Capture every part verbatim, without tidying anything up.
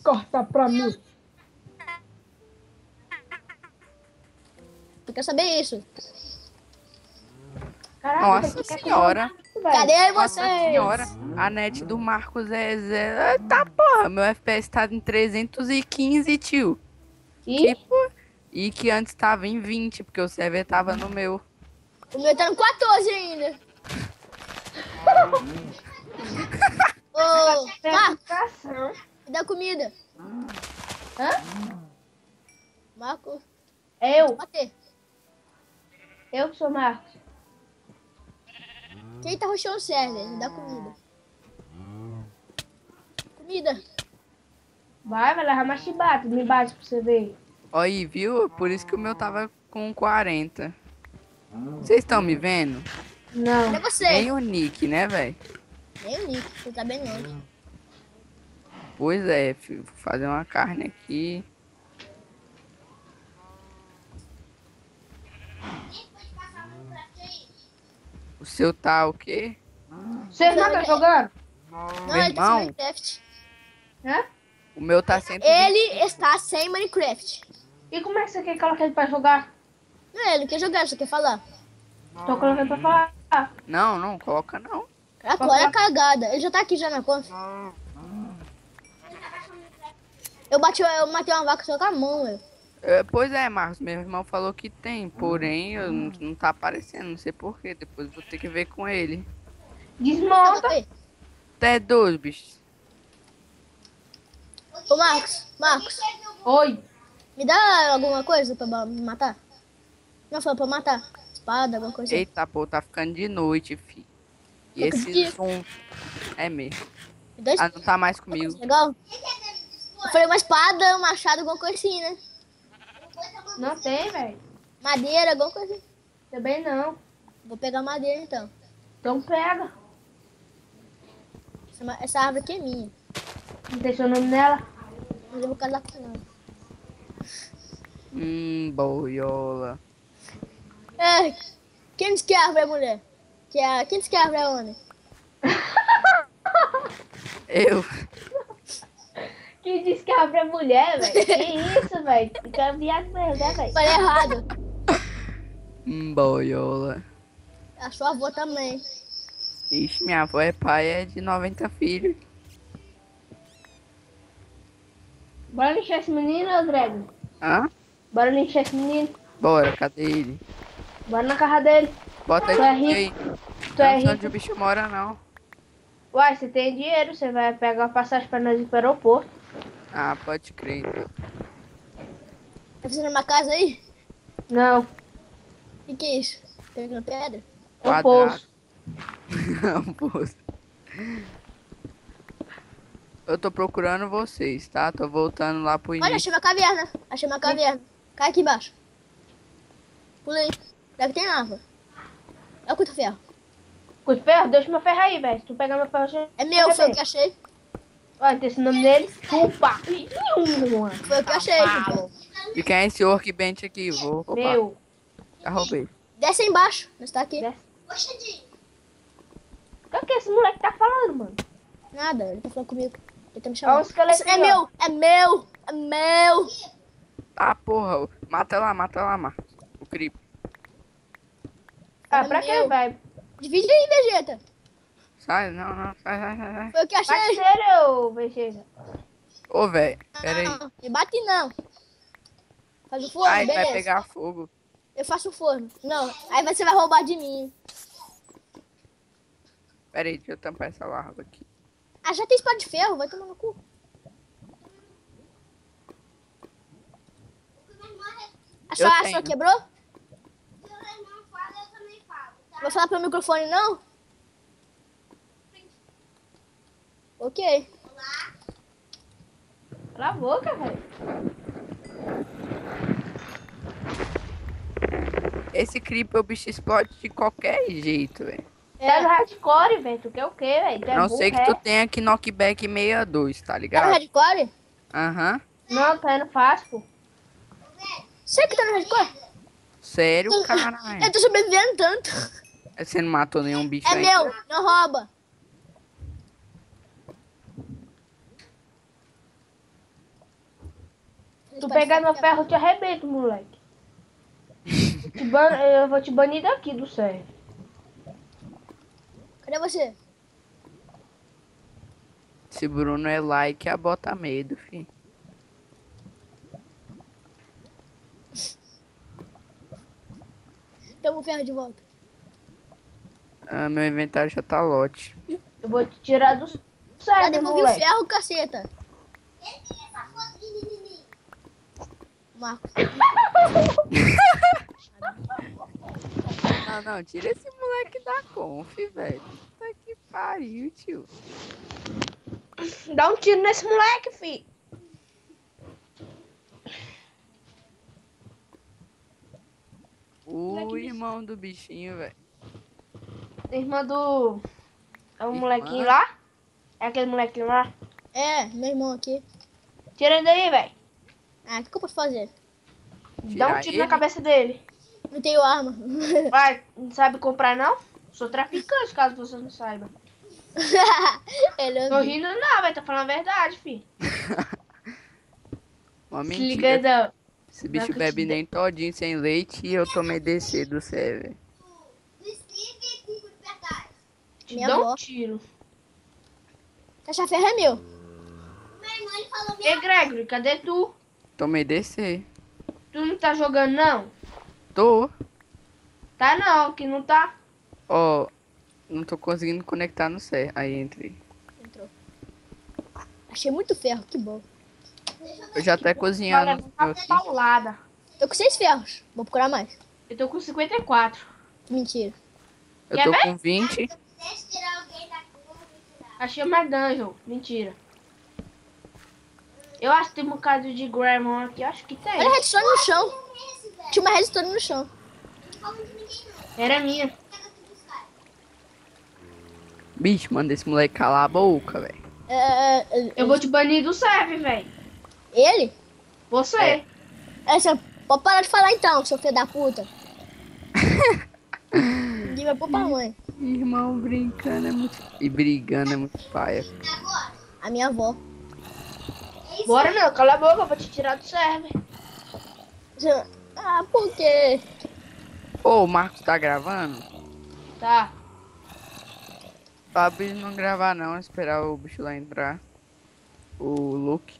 cortar pra mim. Tu quer saber isso? Caraca, Nossa tu quer senhora. comer, velho? Cadê Nossa senhora. vocês? A net do Marcos é zero. Tá, porra. Meu F P S tá em trezentos e quinze, tio. Que, E? pô? E que antes tava em vinte, porque o server tava no meu. O meu tá no quatorze ainda. Ô, Marcos, Educação. me dá comida. Hã? Marcos, Eu? bater. Eu que sou Marcos. Quem tá rushando o server? Me dá comida. Comida. Vai, vai levar mais chibata. Me bate pra você ver. Ó aí, viu? Por isso que o meu tava com quarenta. Vocês estão me vendo? Não. Cadê você? Nem o Nick, né, velho? Nem o Nick, você tá bem longe. Pois é, filho. Vou fazer uma carne aqui. O seu tá o quê? Vocês não estão jogando? Não, Meu ele tá sem irmão. Minecraft. Hã? O meu tá cento e Ele está sem Minecraft. E como é que você quer colocar ele pra jogar? Não, ele não quer jogar, só quer falar. Tô colocando pra falar. Não, não, coloca não. Agora é cagada. Ele já tá aqui já na conta. Eu bati, eu matei uma vaca só com a mão, velho. É, pois é, Marcos, meu irmão falou que tem, porém eu não, não tá aparecendo, não sei porquê. Depois eu vou ter que ver com ele. Desmonta. Aí. Até dois, bicho. Ô, Marcos, Marcos, Oi. me dá alguma coisa pra ba- me matar? Não, foi pra matar. Espada, alguma coisa. Eita, pô, tá ficando de noite, fi. E Eu esse acredito. som é mesmo. Me dá Ah, não tá mais comigo. legal? Eu falei uma espada, um machado, alguma coisa assim, né? Não tem, velho. Madeira, alguma coisa assim. Também não. Vou pegar madeira então. Então pega. Essa, ma- essa árvore aqui é minha. Não tem seu nome nela? Mas eu vou casar com ela. Hum, boiola. É, quem disse que a árvore é mulher? Que é, quem disse que a árvore é homem? Eu. Quem disse que a árvore é mulher, velho? Que isso, velho? Fica viado mesmo, né, velho? Falei errado. Hum, boiola. A sua avó também. Ixi, minha avó é pai, é de noventa filhos. Bora lixar esse menino, Greg? Hã? Bora lixar esse menino? Bora, cadê ele? Bora na casa dele. Bota Tu é aqui aí. rico? Tu Eu é não sei onde rico? o bicho mora, não. Uai, você tem dinheiro, você vai pegar a passagem pra nós ir pro aeroporto. Ah, pode crer, então. Tá fazendo uma casa aí? Não, O que, que é isso? Tá pegando pedra? é um Quadrado. poço. Não, poço. Eu tô procurando vocês, tá? Tô voltando lá pro Olha, início. achei uma caverna. Achei uma caverna. Cai aqui embaixo. Pula aí. Deve ter lava. É o cuto ferro. Com ferro, deixa meu ferro aí, velho. Se tu pegar meu ferro, você... É meu, Cadê? foi o que achei. Olha, tem esse nome dele. Chupa. Foi o que achei. Cavalo. E quem é esse workbench aqui? Vou roubar. Meu. Já roubei. Desce aí embaixo. Nós tá aqui. Desce. O que esse moleque tá falando, mano? Nada, ele tá falando comigo. Ele tá me Olha o chamando. esqueleto É aí, ó. meu, é meu, é meu. Ah, porra. Mata lá, mata lá, Marcos. O creep. Ah, É pra meu. que, velho? Divide aí, Vegeta. Sai, não, não. Sai, sai, sai. sai. Foi o que achei. Parceiro, ô, Vegeta. Ô, velho. Pera aí. Não, me bate não. Faz o forno, Ai, beleza. vai pegar fogo. Eu faço o forno. Não, aí você vai roubar de mim. Pera aí, deixa eu tampar essa larva aqui. Ah, já tem espada de ferro, vai tomar no cu. A sua, a tenho. sua quebrou? Vai falar pelo microfone, não? Ok. Cala a boca, velho. Esse creep, o bicho explode de qualquer jeito, velho. Tá no hardcore, velho. Tu quer o quê, velho? Tu é Não burro, sei que é? tu tem aqui knockback sessenta e dois, tá Tá no ligado? hardcore? Aham. Não, tá indo fácil, pô. Você que tá no hardcore? Sério, caralho. Eu tô sobrevivendo tanto. Você não matou nenhum bicho É aí? meu, não rouba. tu pegar no ferro, eu te arrebento, moleque. Eu, te ban... eu vou te banir daqui do server. Cadê você? Se Bruno é like, a bota medo, fi. Tamo o ferro de volta. Ah, meu inventário já tá lote. Eu vou te tirar do Já server, devolvi o moleque. ferro, caceta. Marcos. Não, não, tira esse moleque da conf, velho. Puta que pariu, tio. Dá um tiro nesse moleque, fi. O irmão do bichinho, velho. Irmã do... É um Irmã? molequinho lá? É aquele molequinho lá? É, meu irmão aqui. Tira ele daí, velho. Ah, o que, que eu posso fazer? Dá um Tirar tiro ele? na cabeça dele. Não tenho arma. Vai, não sabe comprar, não? Sou traficante, caso você não saiba. Ele é Tô rindo não, velho. Tô falando a verdade, fi. Uma Se liga, mentira. não. Esse bicho Não, que bebe te nem todinho sem leite e eu tomei D C do server. Te Minha dá um avó. tiro. Caixa ferro é meu. Ei, Gregory, cadê tu? Tomei D C. Tu não tá jogando, não? Tô. Tá não, que não tá. Ó, não tô conseguindo conectar no server. Aí entrei. Entrou. Achei muito ferro, que bom. Eu já até Vai cozinhando levar meu uma aqui. paulada. Tô com seis ferros. Vou procurar mais. Eu tô com cinquenta e quatro. Que mentira. Eu Quer tô ver? com vinte. Achei uma dungeon. Mentira. Eu acho que tem um bocado de Gremon aqui. Acho que tem. Olha a redstone no chão. Tinha uma redstone no chão. Era minha. Bicho, manda esse moleque calar a boca, velho. É, é, Eu vou te banir do server, velho. Ele? Você. É. É, você pode parar de falar então, seu filho da puta. Ninguém vai pôr pra mãe. Irmão brincando é muito. E brigando é muito paia. A minha avó. Bora não, cala a boca, eu vou te tirar do server. Você- Ah, por quê? Ô, o Marcos tá gravando? Tá. Pra bicho não gravar não, esperar o bicho lá entrar. O Luke.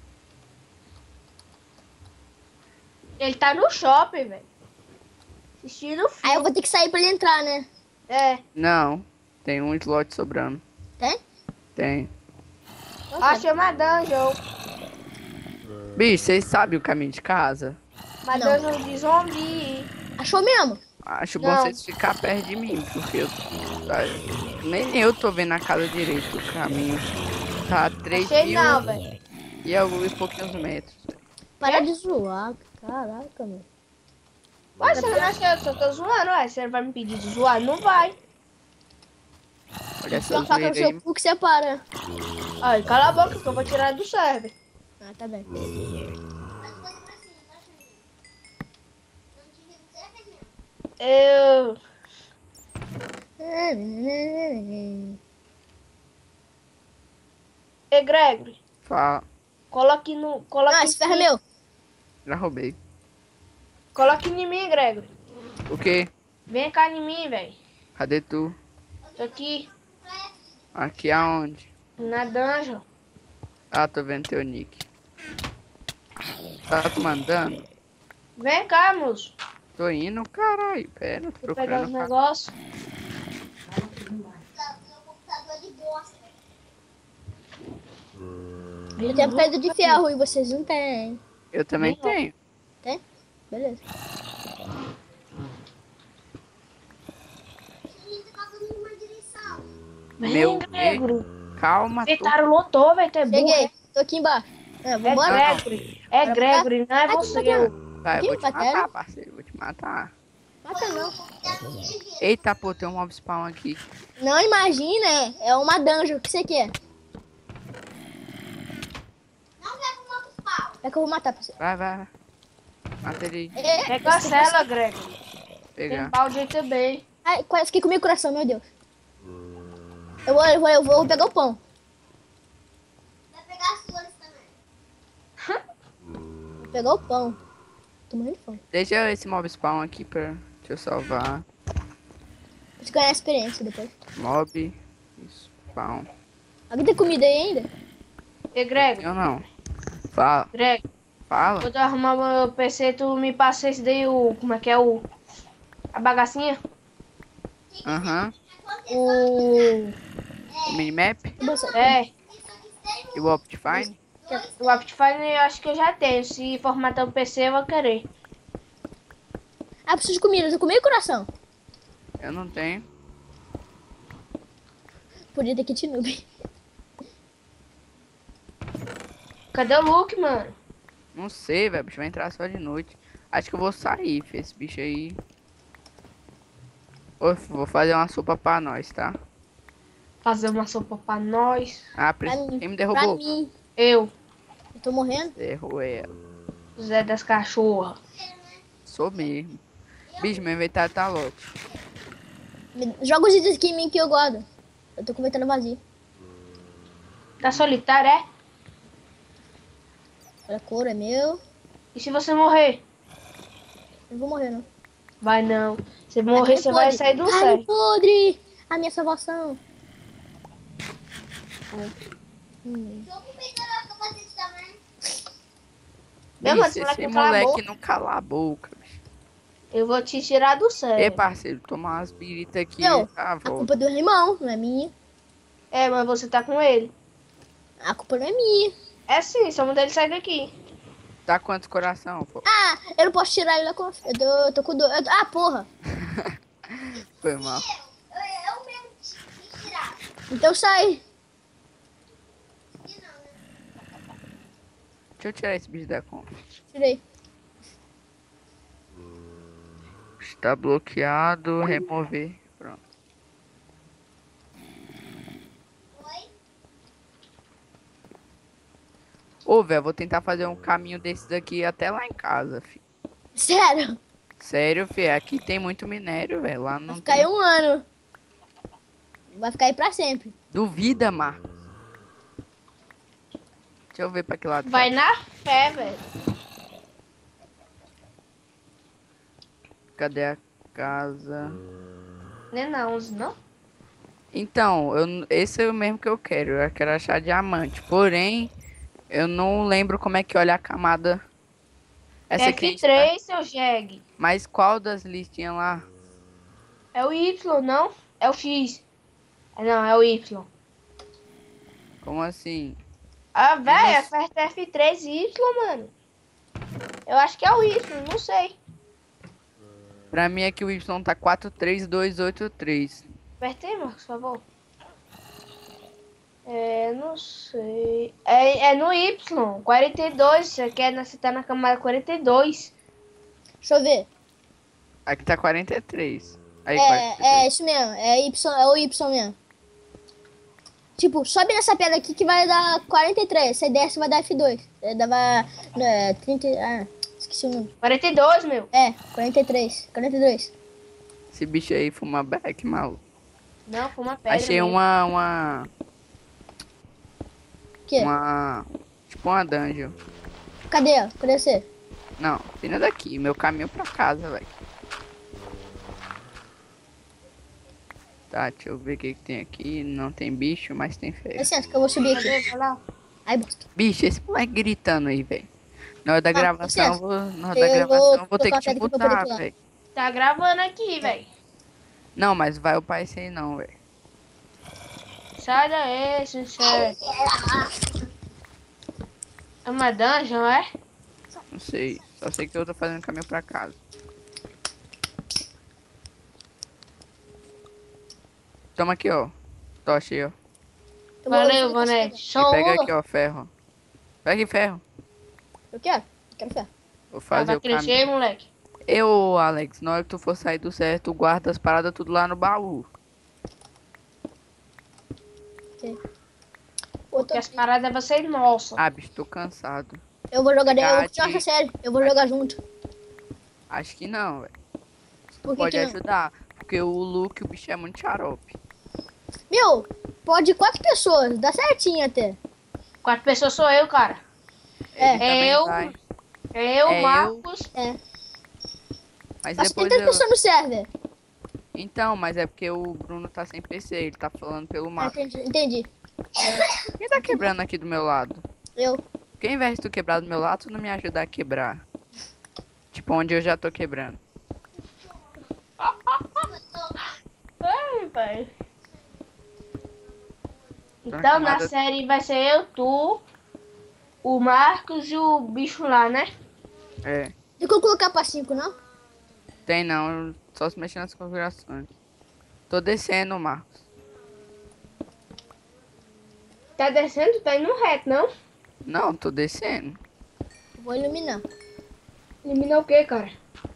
Ele tá no shopping, velho. Assistindo o Aí filme. eu vou ter que sair pra ele entrar, né? É. Não, tem um slot sobrando. Tem? Tem. Achei uma dungeon. Bicho, vocês sabem o caminho de casa? Uma Não. dungeon de zumbi. Achou mesmo? Acho bom Não. vocês ficar perto de mim, porque eu, tá- nem eu tô vendo a casa direito o caminho. Tá três Achei mil não, velho. e alguns pouquinhos metros. Para de zoar. Caraca, mano. Ué, você não acha que eu só tô zoando? Ué, você vai me pedir de zoar? Não vai. Olha essa Só faca no zoeira seu aí. cu que você para. Ai, cala a boca que eu vou tirar do server. Ah, tá bem. Eu... Ei, Gregory, Fala. coloque no... Coloque Ah, esse ferro é meu. Já roubei. Coloque em mim, Gregory. O quê? Vem cá em mim, velho. Cadê tu? Tô aqui, Aqui aonde? na dungeon. Ah, tô vendo teu nick. Tá tu mandando? Vem cá, moço. Tô indo, caralho. Pera, tô Vou pegar os procurando. ca- negócios. Eu tenho pedra de ferro e vocês não têm. Eu também Nem tenho. Tem? Beleza. Vem, Meu Gregory. Calma, tô. Inventaram lotou, velho. Tu é burro. Cheguei. né? Tô aqui embaixo. É, É vambora? Gregory. É Gregory, não é Vai, você. vai, vai. Vai, eu vou te Aqui, matar, bacana. parceiro. Vou te matar. Mata não. Eita, pô, tem um mob spawn aqui. Não imagina, é- é uma dungeon. O que você quer? É que eu vou matar pra você. Vai, vai, vai. Mata ele aí. É, Pega a cela, Gregory. Tem Pegar. balde aí também. ai, quase fiquei com o meu coração, meu Deus. Eu vou, eu vou, eu vou pegar o pão. pegar o pão. Tô morrendo de fome. Deixa esse mob spawn aqui pra... Deixa eu salvar. Vou ganhar experiência depois. Mob spawn. Alguém tem comida aí ainda? E Greg, Eu não. Fala. Greg, Fala. quando eu arrumar meu P C, tu me passa esse daí, o... Como é que é o... A bagacinha? Aham. O... O minimap É. e o Optifine. O Optifine eu acho que eu já tenho. Se formatar o P C, eu vou querer. Ah, preciso de comida. Tu comeu coração? Eu não tenho. Podia ter kit noob. Cadê o Luke, mano? Não sei, velho. O bicho vai entrar só de noite. Acho que eu vou sair, filho. Esse bicho aí. Ô, vou fazer uma sopa pra nós, tá? Fazer uma sopa pra nós. Ah, Pra pre... mim. quem me Pra derrubou? mim. Eu, Eu tô morrendo. Derrubou ela. Zé das Cachorras. Sou mesmo. Bicho, meu inventário tá louco. Me- Joga os itens aqui em mim que eu gosto. Eu tô com o inventário vazio. Tá solitário, é? Olha, couro é meu. E se você morrer? Eu não vou morrer, não. Vai não. Se morrer, Carne você vai podre. sair do Carne céu. podre! A minha salvação. Hum. Meu, Bicho, mas esse moleque esse não cala a moleque boca. não cala a boca, bicho. Eu vou te tirar do Ei, céu. parceiro, tomar umas biritas aqui. Eu, Ah, a volta. culpa é do meu irmão, não é minha. É, mas você tá com ele. A culpa não é minha. É sim, só manda ele sair daqui. Tá quantos coração, pô? Ah, eu não posso tirar ele da confiança. Eu tô, eu tô com dor. Eu tô- Ah, porra. Foi mal. Então sai. Deixa eu tirar esse bicho da conta. Tirei. Está bloqueado, remover. Pronto. Ô, velho, vou tentar fazer um caminho desses aqui até lá em casa, filho. Sério. Sério, filho, aqui tem muito minério, velho. Lá Vai não ficar tem. aí um ano. Vai ficar aí pra sempre. Duvida, Marcos. Deixa eu ver pra que lado. Vai tá. na fé, velho. Cadê a casa? Não é não, não? Então, eu, n- esse é o mesmo que eu quero. Eu quero achar diamante. Porém, eu não lembro como é que olha a camada. Essa aqui a gente tá- F três, seu jegue. Mas qual das listinhas lá? É o Y, não? É o X. É, não, é o Y. Como assim? Ah, velho, não- aperta F três Y, mano. Eu acho que é o Y, não sei. Pra mim aqui o Y tá quatro três dois oito três. Apertei, Marcos, por favor. É, não sei. É, é no Y, quarenta e dois. Você quer, você tá na camada quarenta e dois. Deixa eu ver. Aqui tá quarenta e três. Aí, quarenta e três. É, é isso mesmo. É, Y, é o Y mesmo. Tipo, sobe nessa pedra aqui que vai dar quarenta e três. Você desce vai dar F dois. É, dava é, trinta. Ah, esqueci o número. quarenta e dois, meu. É, quarenta e três. quarenta e dois. Esse bicho aí fuma back, maluco. Não, foi uma pedra. Achei mesmo. uma, uma, Que? uma, tipo uma dungeon. Cadê ela? Cadê você? Não, vindo daqui, meu caminho pra casa, velho. Tá, deixa eu ver o que, que tem aqui. Não tem bicho, mas tem Dá fé. licença que eu vou subir aqui. Cadê? Vai lá. Ai, bosta. Bicho, esse moleque gritando aí, velho. Na hora da Ah, gravação, eu licença. vou, na hora da Eu gravação, vou eu vou ter que tocar te a pedra aqui pra poder botar, pular. velho. Tá gravando aqui, velho. Não, mas vai upar esse aí não, velho. Sai daí, sincero. É uma dungeon, é? Não sei. Só sei que eu tô fazendo caminho pra casa. Toma aqui, ó. Tocha aí, ó. Eu vou- Valeu, eu vou- Bonete. E Show. pega aqui, ó, ferro. Pega aqui, ferro. Eu quero. Eu quero ferro. Vou Ah, fazer vai o caminho. crescer, moleque. Eu, Alex, na hora que tu for sair do certo, tu guarda as paradas tudo lá no baú. Eu, Porque tô- as paradas vão ser nossas. Ah, bicho, tô cansado. eu vou jogar. Eu vou Gade. continuar essa série. Eu vou jogar junto. Acho que não, velho. Por que Pode que não? ajudar. Porque o Luke, o bicho é muito xarope. Meu, pode quatro pessoas. Dá certinho até. Quatro pessoas sou eu, cara. É. Ele também Eu- vai. Eu, É eu, Marcos. É. mas Mas tem depois três eu... pessoas no server. Então, mas é porque o Bruno tá sem P C, ele tá falando pelo Ah, mapa. entendi, entendi. Quem tá quebrando aqui do meu lado? Eu. Porque ao invés de tu quebrar do meu lado, tu não me ajuda a quebrar. Tipo, onde eu já tô quebrando. Ai, pai. Tô na Então, na camada- série vai ser eu, tu, o Marcos e o bicho lá, né? É, Tem como colocar pra cinco, não? tem não, só se mexer nas configurações. Tô descendo, Marcos. Tá descendo? Tá indo reto, não? Não, tô descendo. Vou iluminar. Eliminar o quê, cara?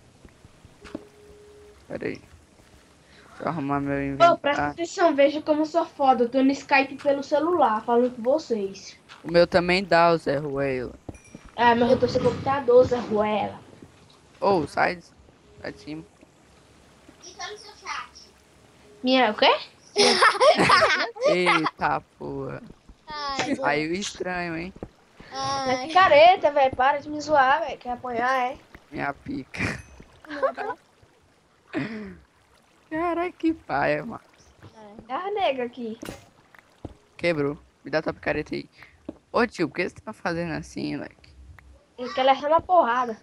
Pera aí. Deixa eu arrumar meu Ô, presta inventário. atenção, veja como eu sou foda. Eu tô no Skype pelo celular, falando com vocês. O meu também dá, o Zé Ruela. Ah, mas eu tô sem computador, Zé Ruela. Ô, sai, de- sai de cima. Minha, o quê? Eita, porra. Ai, boa. Saiu estranho, hein? É Ai. picareta, velho. Para de me zoar, velho. Quer apanhar, é? Minha pica. Caraca, que paia, mano. É a nega aqui. Quebrou. Me dá tua picareta aí. Ô tio, por que você tá fazendo assim, moleque? Ele quer levar uma porrada.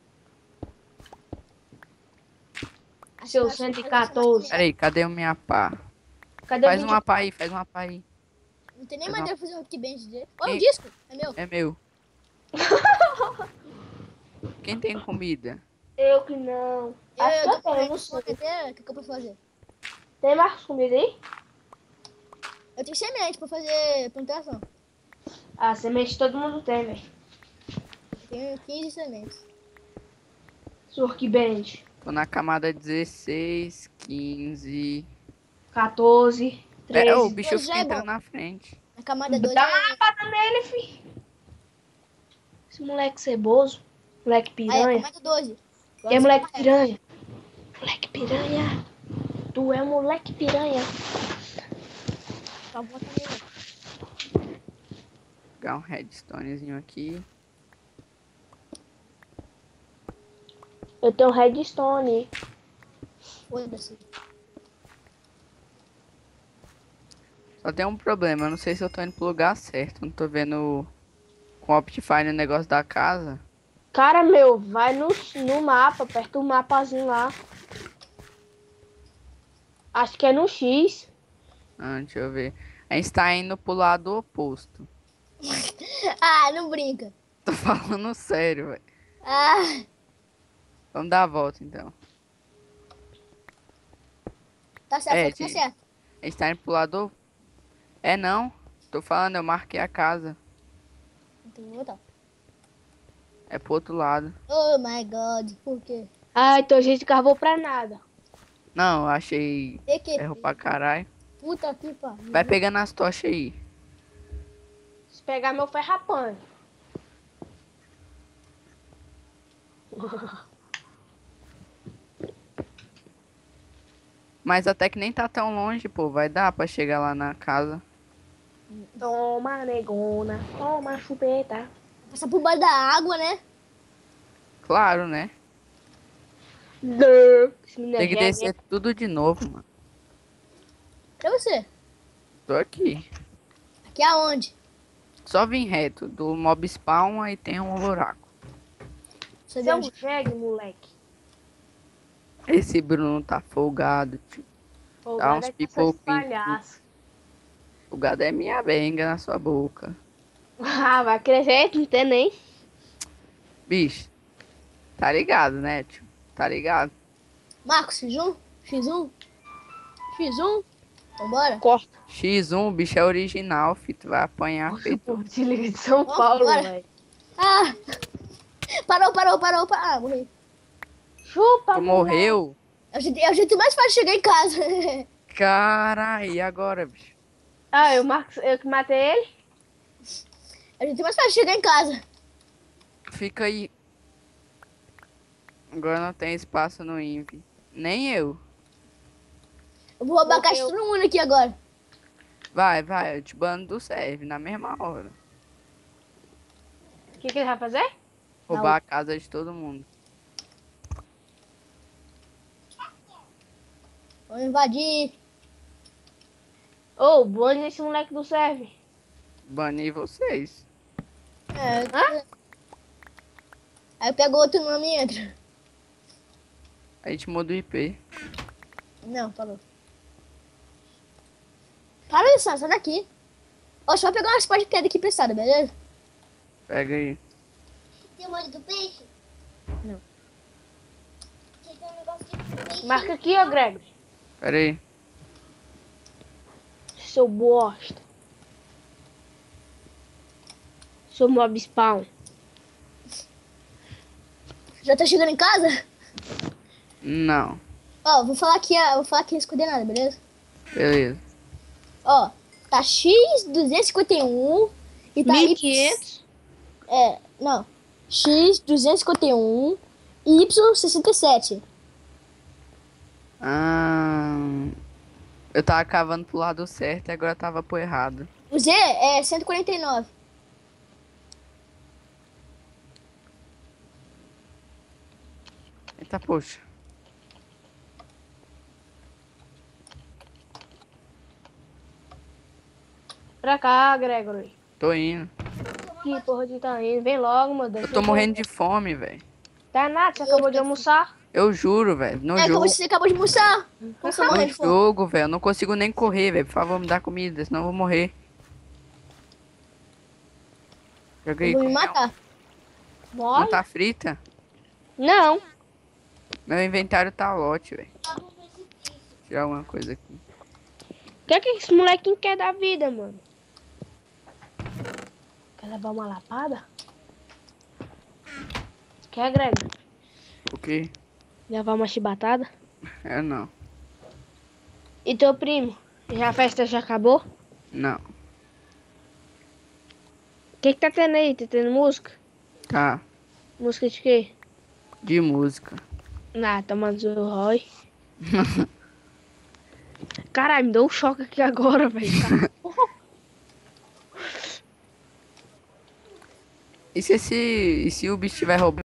Seu cento e quatorze. Pera aí, cadê o minha pá? Cadê Faz o uma vídeo? pá aí, faz uma pá aí. Não tem nem Faz maneira de fazer um rockband dele. Ô, Quem- um disco? É meu. É meu. Quem tem comida? Eu que não. Eu, Acho que eu eu tô tenho, não com sei. fome até. O que, que eu posso fazer? Tem mais comida aí? Eu tenho semente pra fazer plantação. Ah, semente todo mundo tem, velho. Eu tenho quinze sementes. Surk Band. Tô na camada dezesseis, quinze. quatorze, É, o treze. bicho Doze fica já é entrando bom. na frente. Na camada dois Dá é... uma lapada nele, fi. Esse moleque ceboso. Moleque Aí, piranha. camada doze. E é moleque piranha. Moleque piranha. Tu é moleque piranha. Só bota nele. Pegar um redstonezinho aqui. Eu tenho redstone. Foda-se. Só tem um problema, eu não sei se eu tô indo pro lugar certo. Não tô vendo com o Optifine o negócio da casa. Cara, meu, vai no, no mapa, aperta o mapazinho lá. Acho que é no X. Ah, deixa eu ver. A gente tá indo pro lado oposto. Ah, não brinca. Tô falando sério, velho. Ah, Vamos dar a volta então. tá certo, É, tá gente. certo. A gente tá indo pro lado. op- É não. Tô falando, eu marquei a casa. Então vou voltar. É pro outro lado. Oh my god, por quê? Ai, então a gente cavou pra nada. Não, eu achei P Q ferro P. pra caralho. Puta que pariu. Vai pegando as tochas aí. Se pegar meu ferrapanho. Mas até que nem tá tão longe, pô. Vai dar pra chegar lá na casa. Toma, negona. Toma, chupeta. Passar por baixo da água, né? Claro, né? Esse menino é Tem que gênio. descer tudo de novo, mano. Pra você. Tô aqui. Aqui aonde? Só vim reto. Do mob spawn aí tem um buraco. Você Você vê é um onde? jegue, moleque. Esse Bruno tá folgado, tio. Folgado uns é com essas pipopinhos. palhaças. Folgado é minha benga na sua boca. Ah, vai crescer, não tem nem. Bicho. Tá ligado, né, tio? Tá ligado? Marcos, X um? X um? X um? Vambora? Corta. xis um, o bicho é original, fi. Tu vai apanhar feito. Pô, te liga de São Ó, Paulo, bora. velho. Ah! Parou, parou, parou, parou. Ah, morri. Chupa, Tu moleque. morreu? É o jeito, é o jeito mais fácil de chegar em casa. Cara, e agora, bicho? Ah, eu, Marcos, eu que matei ele? É o jeito mais fácil de chegar em casa. Fica aí. Agora não tem espaço no Invi. Nem eu. Eu vou roubar a Morreu. caixa de todo mundo aqui agora. Vai, vai, eu te bando do serve na mesma hora. O que, que ele vai fazer? Roubar a casa de todo mundo. Vou invadir. Ô, bane esse moleque do serve. Banir vocês. É, Hã? aí eu pego outro nome e entra. A gente muda o I P. Não, falou. Para isso, sai daqui. Ó, só pegar umas partes de pedra aqui pressada, beleza? Pega aí. Tem o molho do peixe? Não. Tem um negócio de peixe. Marca aqui, ó, Gregory. Pera aí. Seu bosta. Seu mob spawn. Já tá chegando em casa? Não. Ó, vou falar aqui, a- vou falar aqui as coordenadas, beleza? Beleza. Ó, tá X duzentos e cinquenta e um e tá mil e Y... quinhentos. É, não. X duzentos e cinquenta e um e Y sessenta e sete. Ah, eu tava cavando pro lado certo e agora tava pro errado. O Z é cento e quarenta e nove. Eita, poxa. Pra cá, Gregory. Tô indo. Que porra de tá indo? Vem logo, meu Deus. Eu tô morrendo de fome, velho. Tá nada, você acabou de almoçar? Eu juro, velho. No É que jogo. você acabou de almoçar. Como você morreu No de fome? jogo, velho. Eu não consigo nem correr, velho. Por favor, me dá comida, senão eu vou morrer. Joguei. Eu vou me comeu. matar. Não Morre? tá frita? Não. Meu inventário tá lote, velho. Tirar alguma coisa aqui. O que é que esse molequinho quer da vida, mano? Quer levar uma lapada? Quer, Gregory? O quê? Levar uma chibatada? É não. E teu primo? Já a festa já acabou? Não. O que que tá tendo aí? Tá tendo música? Tá. Música de quê? De música. Ah, tomando o Roy. Caralho, me deu um choque aqui agora, velho. E se esse. E se o bicho estiver roubando?